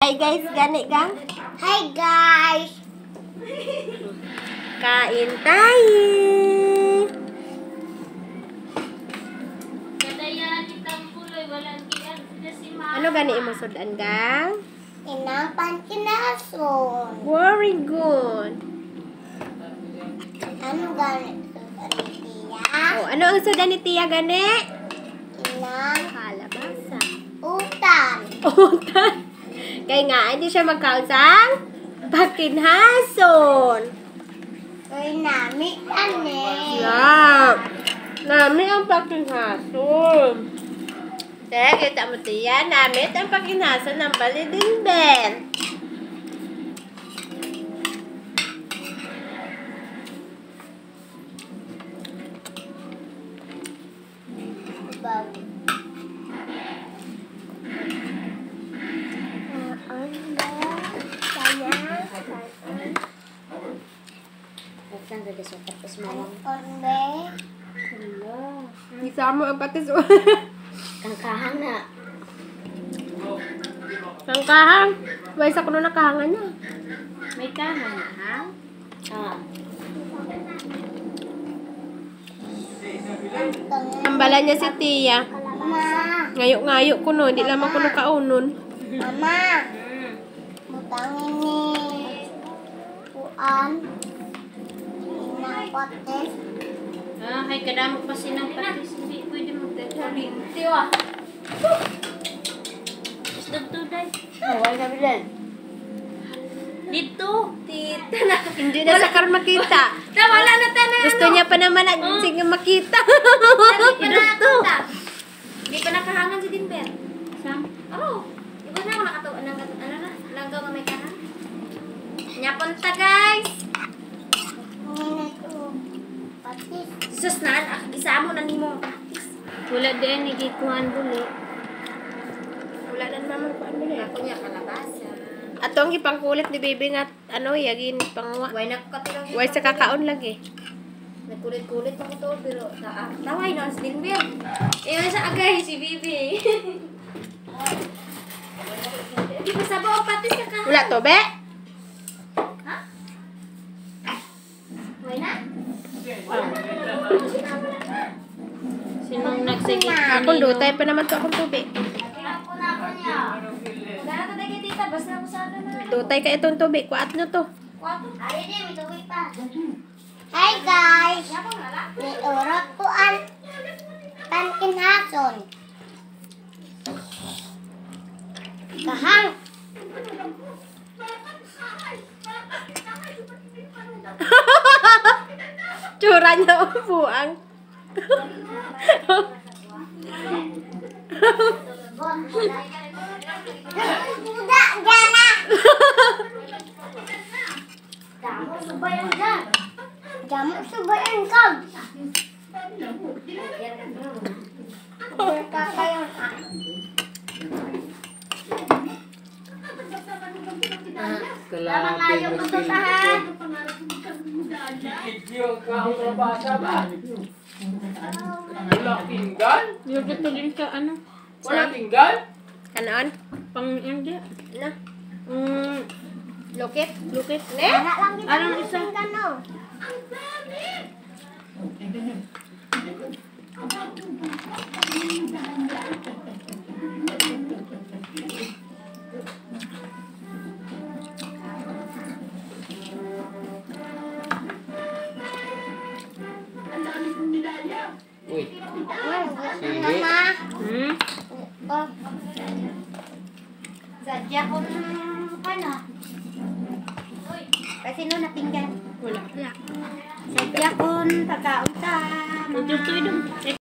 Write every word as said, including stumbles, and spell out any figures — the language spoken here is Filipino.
Hi guys, gani kang? Hi guys! Kain tayo! Ano gani mo sudan gang? Inapan kinason. Very good. Ano ganit sudan ni Tia? Oh, ano ang sudan ni Tia gani? Inang Kalabasa. utan. Utan. Kaya nga, hindi siya magkausang pakinhason. Kaya nami ane. Yeah. Nami ang pakinhason. Kaya kita mo Tia, namit ang pakinhason ng balidingben. Bag. Onbe. Isama ang patis. Kangkahang na. Kangkahang. May isa ko na nakahangan niya. May kahang na ha? Ah. Ambala niya si Tia. Mama. Ngayo-ngayo ko no. Hindi lamang ko nakaunon. Mama. Mutangin ni Puan. Inang patis. Ah, hay kadamo pa sinang patis. Hindi pwede magdadali. Tiwa. Isda to, day. Huwag na bilan. Dito. Tita na. Hindi na sa kar makita. Nawala na tayo na Gusto niya pa naman na sige makita. Hindi pa nakakita. Hindi pa nakahangan si Dinber. Sam? Oo. Iba na ako nakatawa. Ano na? Langgaw nga may kahang. Nyapunta, guys. Ngayon ito. Patis. Sus na. ah, Isa mo na ni mo. Wala din, nagikuhan buli. Wala na naman pa ano Ako niya kalabasa. Atong ipangkulit ni baby nga ano yagin pangwa. Why na katilang Way sa kakaon lagi. nagkulit-kulit ako to, pero ta taway na si Dinber. Iyon sa agay si Bibi. Di ba sabaw ang patis ka ka? Wala to be. Ha? Why na? Sinong nagsige? Akong dutay pa naman to akong tubig. Ako na ako niya. Magana ka tayo tita, basta ako sana na. Dutay ka itong tubig. Kuat nyo to. Kwato. Ay, di, may tuloy pa. Hi guys! Siya pang lala. Ni urot ko ang pankinhason. Kahang. Tsura niya o buang. Budak jana. Jamu subayan jan. Jamu subayan kag. Berkakayan ah. Lamang layo ko to tahan. Walang tinggal? Yung dito din sa ano? Walang tinggal? Kanon? Pang hindi. Na. Mm, lukit. Lukit. Ne? Anak lang kita. Anong isa? Kano? Uy, Mama. Hmm? Oh. Sadya ko ano? Uy, kasi no napinggan. Wala. Wala. Sadya ko pagkaunta. Ito ito